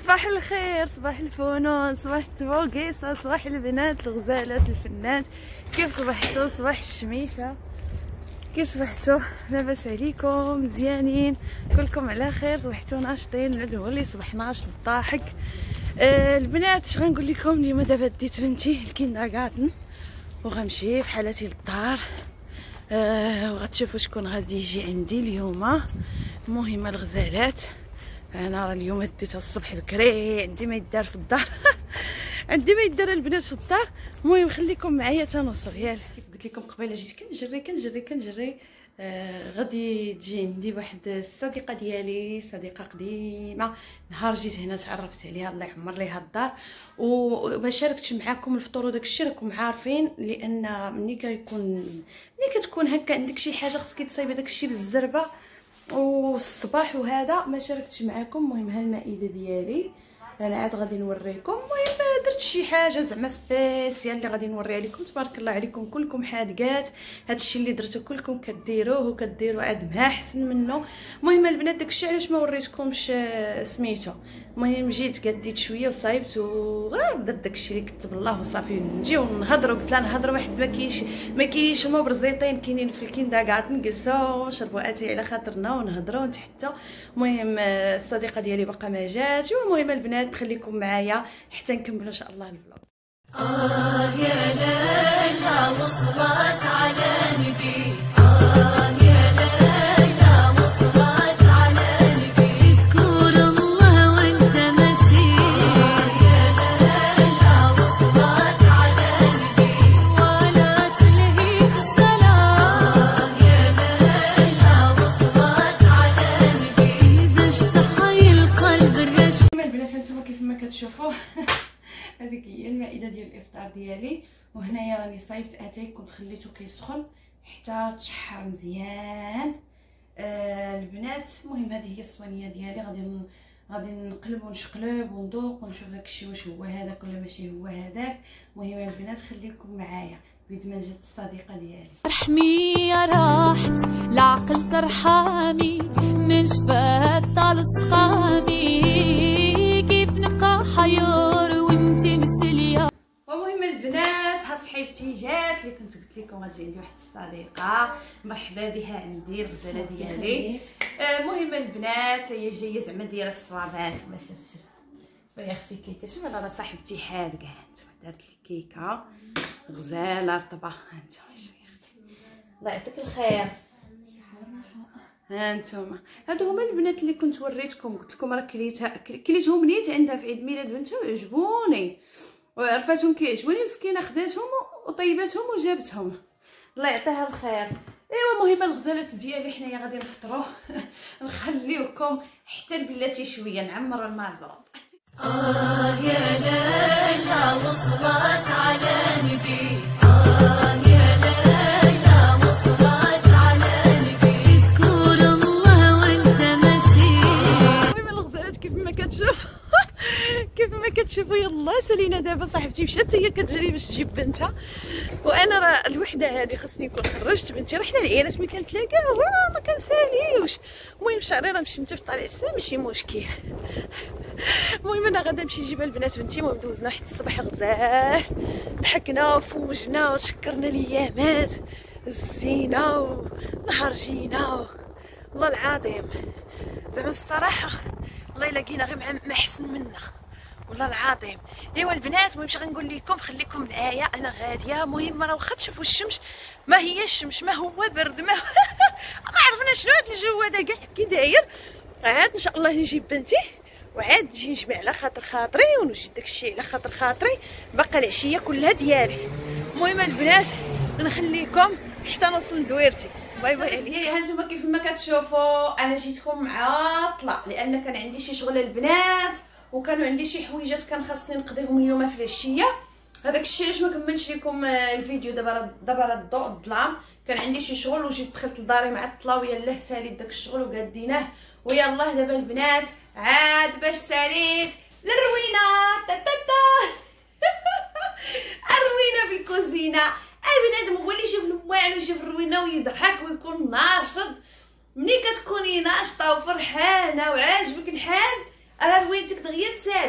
صباح الخير، صباح الفنون، صباح التبوقيصة، صباح البنات الغزالات الفنات. كيف صبحتوا؟ صباح الشميشة، كيف صبحتوا؟ لاباس عليكم؟ مزيانين؟ كلكم على خير؟ صبحتوا ناشطين؟ هو اللي صبح ناشط ضاحك. البنات اش غنقول لكم؟ اليوم دابا ديت بنتي الكينداغارتن وغنمشي بحالتي للدار. وغتشوفوا شكون غادي يجي عندي اليوم. المهم الغزالات، انا راه اليوم ديتها الصبح بكري، عندي ما يدار في الدار عندي ما يدار البنات في الدار. المهم خليكم معايا تنوصل. ياك قلت لكم قبيله جيت كنجري غادي تجي عندي واحد الصديقه ديالي، صديقه قديمه. نهار جيت هنا تعرفت عليها، الله يعمر ليها الدار، وما شاركتش معاكم الفطور وداك الشيء راكم عارفين، لان ملي كتكون هكا عندك شي حاجه خصك تصايب داك الشيء بالزربه والصباح وهذا ما شاركتش معاكم. المهم ها المائده ديالي انا عاد غادي نوريكم. المهم درت شي حاجه زعما سبيسيال اللي غادي نوريها لكم. تبارك الله عليكم كلكم حادقات، هادشي اللي درتو كلكم كديروه وكديروا عاد ما احسن منه. المهم البنات داكشي علاش ما وريتكمش سميتو. المهم جيت قديت شويه وصايبت وغادر داكشي اللي كتب الله وصافي. نجيو نهضروا، قلت لها نهضروا، ما حد ما كاينش هما برزيطين كاينين في الكينداغارتن، نجلسوا ونشربوا اتاي على خاطرنا ونهضروا ونتحتوا. المهم الصديقه ديالي باقا ما جاتش. المهم البنات خليكم معايا حتى نكملوا ان شاء الله الفلوق. يا ليلى وصلت على نبي، يا ليلى وصلت على نبي، اذكر الله وانت ماشي. يا ليلى وصلت على نبي ولا تلهيك الصلاة. يا ليلى وصلت على نبي باش تحيي القلب الرشيد. البنات هانتوما كيف ما كتشوفوا هذيك هي المائده ديال الافطار ديالي. وهنايا راني صايبت اتاي، كنت خليته كيسخن حتى تشحر مزيان. البنات المهم هذه هي الصوانيه ديالي، غادي نقلب ونشقلب وندوق ونشوف داكشي واش هو هذاك ولا ماشي هو هذاك. المهم البنات خليكم معايا بيد ما جات الصديقه ديالي. ارحمي يا راحت العقل ترحمي، من شفات طال سقامي، كيف نبقى حيور وانتي مسليه. المهم البنات ها صحيبتي جات اللي كنت قلت لكم غتجي عندي واحد الصديقه، مرحبا بها عندي الغزاله ديالي. المهم البنات هي جايه زعما دايره الصوابات. ما شوف يا اختي كيكه، شوف انا راه صاحبتي حادقه. هانتوما دارت لي كيكه غزاله رطبه. هانتوما شوف يا اختي، الله يعطيك الخير. هانتوما هادو هما البنات اللي كنت وريتكم، قلت لكم راه كليتهم نيت عندها في عيد ميلاد بنتها وعجبوني وعرفاتهم كيعجبوني. مسكينه خداتهم وطيباتهم وجابتهم، الله يعطيها الخير. ايوا المهم الغزالات ديالي حنايا غادي نفطروا نخليوكم حتى بلاتي شويه نعمروا المازوط. يا ليلى وصلت على نبي، يا ليلى وصلت على نبي، اذكر الله وانت ماشي. المهم الغزالات كيف ما كتشوفوا يلا سالينا دابا صاحبتي مشات هي كتجري باش تجيب بنتها، وانا راه الوحده هذه خصني نكون خرجت بنتي. راه حنا العيالات ملي كنتلاقاو ما كنساليوش. المهم شعري راه مشي نتا في طالع السما ماشي مشكل. المهم انا غادا نمشي نجيب البنات بنتي. المهم دوزنا حتى الصباح غزال، ضحكنا وفوجنا وتشكرنا الايامات الزينه ونهار جينا والله العظيم زعما الصراحه والله الا لقينا غير ما احسن منا والله العظيم. ايوا البنات المهم غنقول لكم خليكم معايا انا غاديه. المهم راه واخا تشوفوا الشمس ما هي الشمس، ما هو برد، ما عرفنا شنو هذا الجو هذا كاع كي داير. عاد ان شاء الله نجيب بنتي وعاد نجي نجمع على خاطري ونوجد داكشي على خاطري. باقا العشيه كلها ديالي. المهم البنات نخليكم حتى نوصل لدويرتي. باي باي عليا. هانتوما كيف ما كتشوفوا انا جيتكم معطله لان كان عندي شي شغل البنات وكانوا عندي شي حويجات كان خاصني نقضيهم اليوم في العشيه. هذاك الشيء علاش ما كملتش لكم الفيديو. دابا الضوء الظلام، كان عندي شي شغل وجيت دخلت لداري معطله ويلاه ساليت داك الشغل وقادينه. ويلاه دابا البنات عاد باش ساليت للروينه الروينه بالكوزينه. بنادم هو اللي يشوف المواعن ويشوف الروينه ويضحك ويكون ناشط. ملي كتكوني ناشطه وفرحانه وعاجبك الحال راه روينتك دغيا تسالي.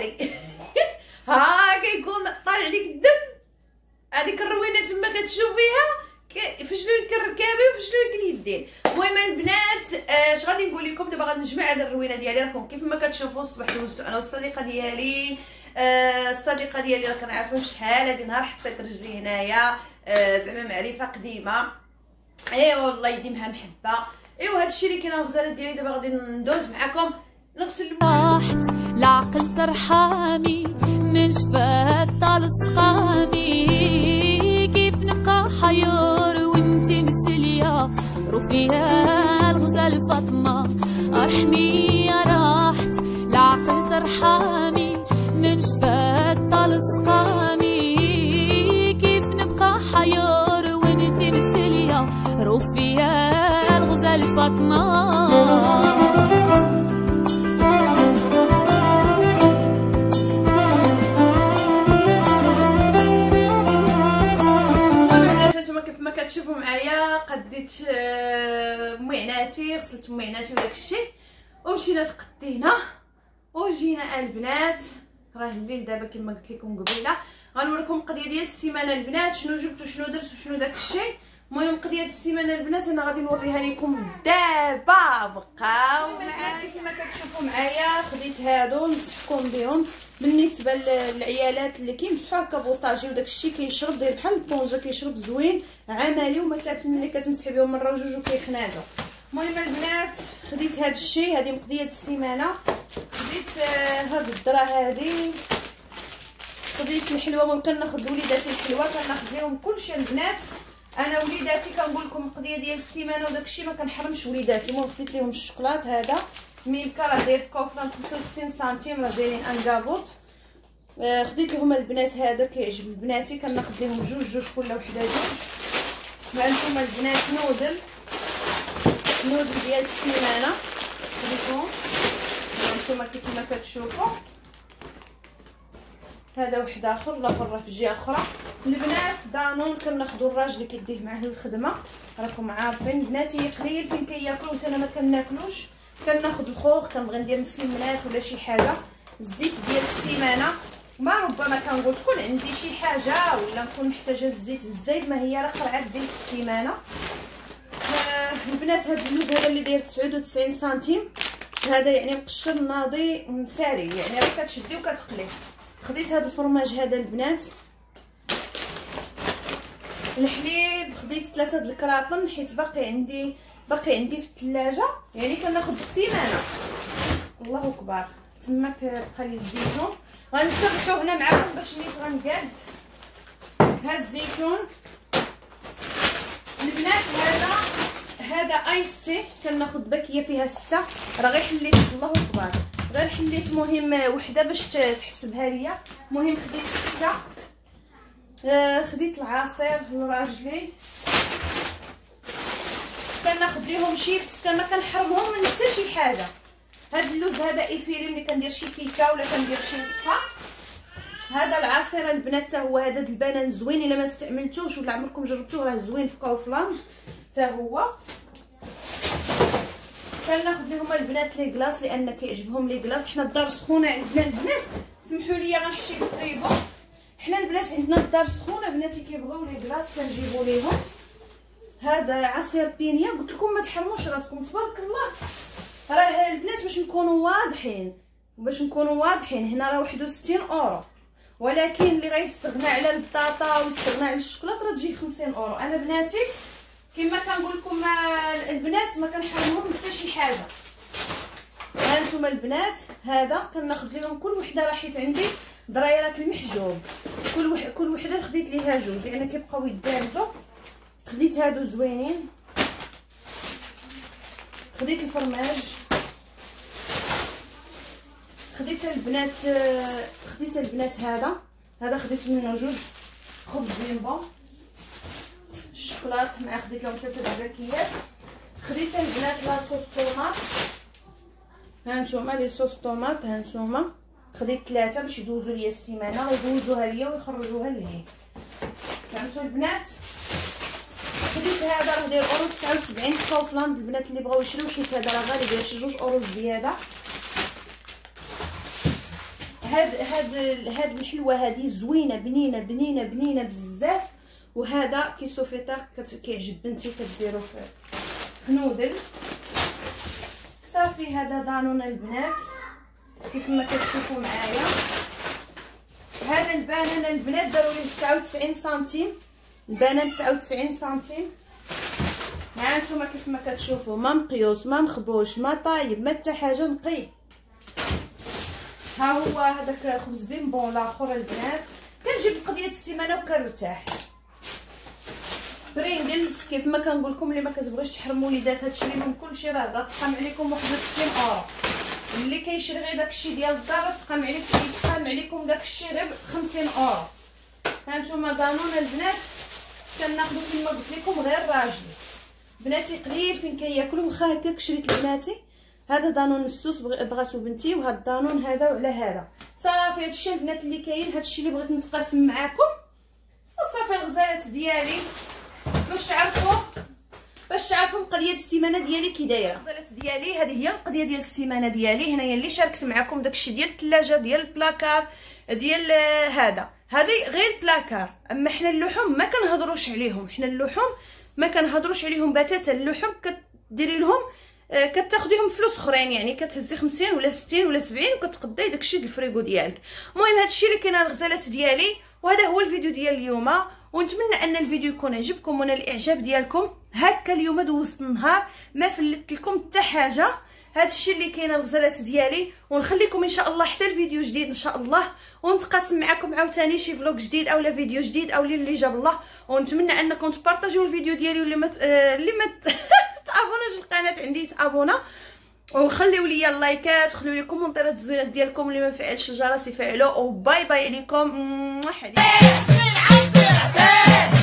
التكوينه ديالي. راكم كيف ما كتشوفوا الصباح دوزتو انا والصديقه ديالي. الصديقه ديالي راه كنعرفها شحال هادي نهار حطيت رجلي هنايا، زعما معرفه قديمه. ايوا والله يديمها محبه. ايوا هادشي اللي كاين الغزاله ديالي. دابا غادي ندوز معكم نغسل راحت العقل ترحامي من شفات طال سقامي، كيف نبقى حيور وانتي مسلية روحي يا الغزال فاطمة ارحمي. يا راحت العقل ترحامي من شفات طال سقامي، كيف نبقى حيور وانتي مسلية روحي يا الغزال فاطمة. كتشوفوا معايا قديت معناتي، غسلت معناتي وداكشي ومشينا تقدينا وجينا البنات. راه الليل دابا كما قلت لكم قبيله. غنوريكم القضيه ديال السيمانه البنات، شنو جبت وشنو درت وشنو داكشي. المهم قضيه السيمانه البنات انا غادي نوريها لكم دابا. بقاو معايا. كما كتشوفوا معايا خديت هادو نصحكم بهم بالنسبه للعيالات اللي كيمسحوا هكا بوطاجي وداكشي كيشرب داير بحال البونجا كيشرب زوين عملي ومسافه اللي كتمسحي بهم مره وجوج وكيخناقوا. المهم البنات خديت هاد الشيء، هذه مقضيه السيمانه. خديت هاد الذره هذه، خديت الحلوه. ممكن ناخذ وليداتي الحلوه كناخذ لهم كلشي البنات. انا وليداتي كنقول لكم القضيه ديال السيمانه وداكشي ما كنحرمش وليداتي. المهم خديت لهم الشوكولات هذا ميلكا راه داير في كوفران 65 سنتيم راه دايرين ان كابوط. خديت لهم البنات هذا كيعجب البناتي كناخذ لهم جوج كل وحده جوج. ها انتم البنات نودل ديال السيمانه خديتهم انتم كيف ما كتشوفوا. هذا واحد اخر الاخر راه في جهه اخرى. البنات دانون كناخذوا الراجل اللي كيديه معاه للخدمه. راكم عارفين بناتي قليل فين كياكلوا حتى انا ما كناكلوش. كناخذ الخوخ كنبغي ندير مسلمات ولا شي حاجه. الزيت ديال السيمانه ما ربما كنقول تكون عندي شي حاجه ولا نكون محتاجه الزيت بالزايد، ما هي راه قرعه ديال السيمانه. البنات هذا اللوز هذا اللي داير 99 سنتيم، هذا يعني مقشر ناضي مساري يعني راه كتشدي وكتقلي. خديت هذا الفرماج هذا البنات. الحليب خديت 3 د الكراطن حيت باقي عندي في الثلاجه يعني كناخذ السيمانه. الله اكبر. تما كيبقى لي الزيتون غنسرحو هنا معاكم باش نيت غنقاد. ها الزيتون البنات هذا ايستي كناخذ باكيه فيها 6 راه غير حليت. الله اكبر غير حليت مهم وحده باش تحسبها ليا. المهم خديت 6. خديت العصير لراجلي كناخذ ليهم شيبس ما كنحرمهم من حتى شي حاجه. هاد اللوز هذا ايفيري ملي كندير شي كيكه ولا كندير شي وصفه. هذا العصير البنات حتى هو هذا البنان زوين الا ما استعملتوش ولا عمركم جربتوه راه زوين في كوفلاند حتى هو. كناخذ لهم البنات لي كلاص لان كيعجبهم لي كلاص. حنا الدار سخونه عندنا البنات سمحوا لي غنحشي الفريغو. حنا البنات عندنا الدار سخونه بناتي كيبغيو لي كلاص كنجيبوا ليهم. هذا عصير بينيه قلت لكم ما تحرموش راسكم تبارك الله. راه البنات باش نكونوا واضحين هنا راه 61 اورو، ولكن اللي غيستغنى على البطاطا ويستغنى على الشوكولاط راه تجي 50 اورو. انا بناتي كما كنقول لكم البنات ما كنحرمهم حتى شي حاجه. ها انتم البنات هذا كناخذ لهم كل وحده راه حيت عندي ضريرات المحجوب كل وحده خديت ليها جوج لان كيبقاو يدارزوا. خديت هادو زوينين. خديت الفرماج. خديت البنات هذا خديت منه جوج خبز بيمبو. الشوكولات مع خديت لهم 3 باكيات. خديت البنات لاصوص طوماط. ها نتوما لي صوص طوماط ها نتوما خديت 3 باش يدوزوا ليا السيمانه ويدوزوها ليا ويخرجوها لهي. فهمتوا البنات. خديت هذا راه داير اورو 79 في كوفلاند. البنات اللي بغاو يشريو حيت هذا راه غالي داير شي 2 اورو زياده. هاد الحلوه هذه زوينه بنينه بزاف. وهذا كيسو فيتا كيعجب بنتي كديرو في نودل صافي. صافي هذا دانون البنات كيف ما كتشوفوا معايا. هذا البنان البنات داروا ليه 99 سنتيم، البنان 99 سنتيم. ها نتوما كيف ما كتشوفوا ما مقيوس ما مخبوش ما طايب ما حتى حاجه نقي. ها هو هذاك خبز بيمبون الاخر البنات كنجيب قضيه السيمانه وكنرتاح. برينجلز كيف ما كنقول لكم اللي ما كتبغيش تحرموا وليداتها تشري لهم كلشي راه غتقام عليكم واحد 60 اورو. اللي كيشري غير داكشي ديال الدار تقام عليكم داكشي غير 50 اورو. هانتوما دانون البنات كناخذوا كما قلت لكم غير راجلي. بناتي قليل فين كياكلوا واخا هكاك شريت لبناتي. هذا دانون مسوس بغاتو بنتي، وهذا الدانون هذا وعلى هذا. صافي هادشي البنات اللي كاين، هادشي اللي بغيت نتقاسم معاكم. وصافي الغزالات ديالي باش تعرفوا القضيه السيمانه ديالي كي دايره. الغزالات ديالي هذه هي القضيه ديال السيمانه ديالي. هنايا اللي شاركت معكم داكشي ديال الثلاجه ديال البلاكار ديال هذا، هذه غير البلاكار. اما حنا اللحوم ما كنهضروش عليهم، حنا اللحوم ما كنهضروش عليهم بتاتا. اللحوم كديري لهم كتاخديهم فلوس اخرين، يعني كتهزي 50 ولا 60 ولا 70 وكتقضي داكشي ديال الفريغو ديالك. المهم هادشي اللي كاين الغزالات ديالي، وهذا هو الفيديو ديال اليوم. ونتمنى ان الفيديو يكون عجبكم ونال الاعجاب ديالكم. هكا اليوم دوزت النهار ما فلت لكم حتى حاجه. هادشي اللي كاين الغزالات ديالي، ونخليكم ان شاء الله حتى الفيديو جديد ان شاء الله، ونتقاسم معكم عاوتاني شي فلوق جديد اولا فيديو جديد او اللي جاب الله. ونتمنى انكم تبارطاجيو الفيديو ديالي، واللي ما تابوناش القناه عندي تابونا، وخليوا لي اللايكات وخليوا لي كومونتيرات الزوينات ديالكم. اللي ما فعلش الجرس يفعلوه. وباي باي عليكم. حبيبي